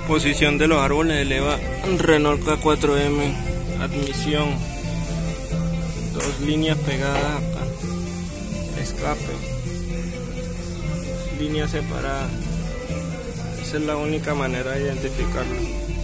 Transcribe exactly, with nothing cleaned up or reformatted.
Posición de los árboles eleva Renault K cuatro M. Admisión. Dos líneas pegadas acá. Escape. Línea separada. Esa es la única manera de identificarlo.